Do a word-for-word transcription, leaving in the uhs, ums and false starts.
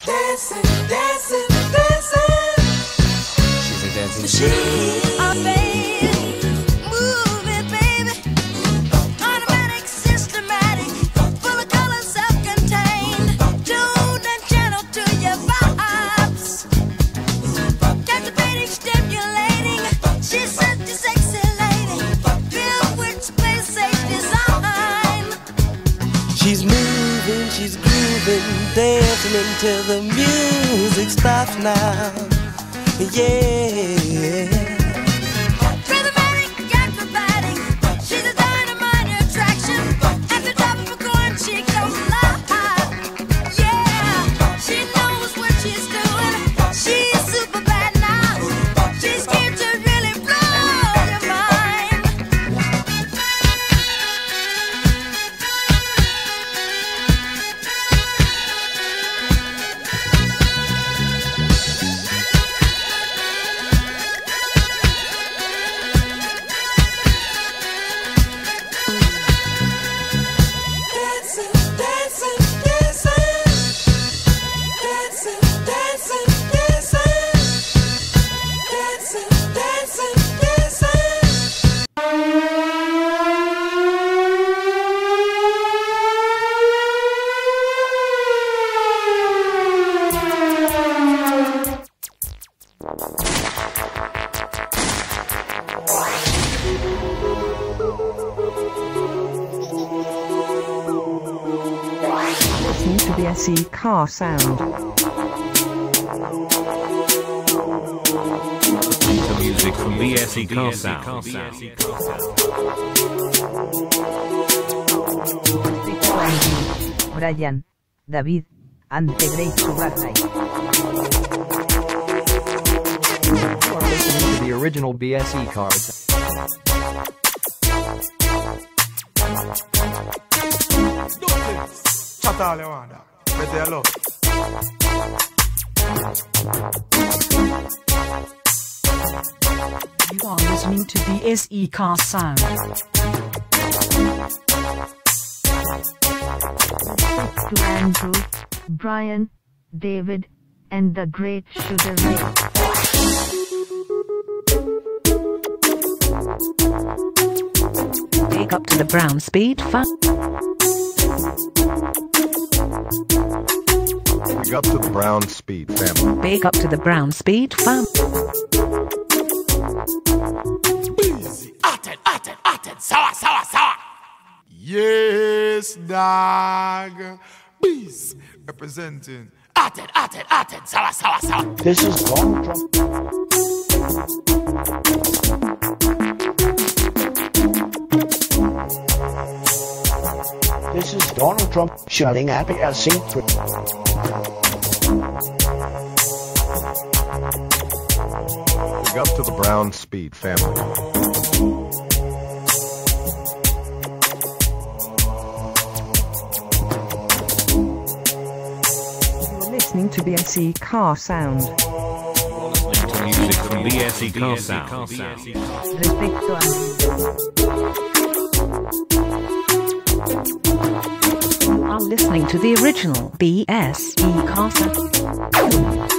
Dancing, dancing, dancing. She's a dancing machine. Oh, baby, move it, baby. Automatic, systematic, full of color, self-contained. Tuned and channeled to your vibes. Captivating, stimulating. She's such a sexy lady. Filled with space, safe design. She's moving, she's grooving, dancing until the music stops now. Yeah. Rhythmatic, acrobatic. She's a dynamite attraction. At the top of a coin, she goes live. Yeah, she knows what she's doing. She's super bad now. She's here to really blow your mind. Dancing, dancing, dancing. Dancing, dancing, dancing. Dancing, dancing, dancing. Listening to the S E car sound. To music from B S E Car Sound. Brian, David, and the Great Sugar High. You are listening to the original B S E Cars. Chatale, guarda. Vedelo. You are listening to the S E Car Sound. To Andrew, Brian, David, and the Great Sugar Ray. Big up to the Brown Speed Fun. Big up to the Brown Speed family. Big up to the Brown Speed Fun. Easy. Atten, atten, atten. Sour, sour, sour. Yes, dog. Bees representing. Atten, atten, atten. Sour, sour, sour. This is Donald Trump. This is Donald Trump shouting at the S E. Big up to the Brown Speed family. You're listening to the S E car sound. To music from B S E Car Sound. Respecto a You are listening to the original B S E Car Sound.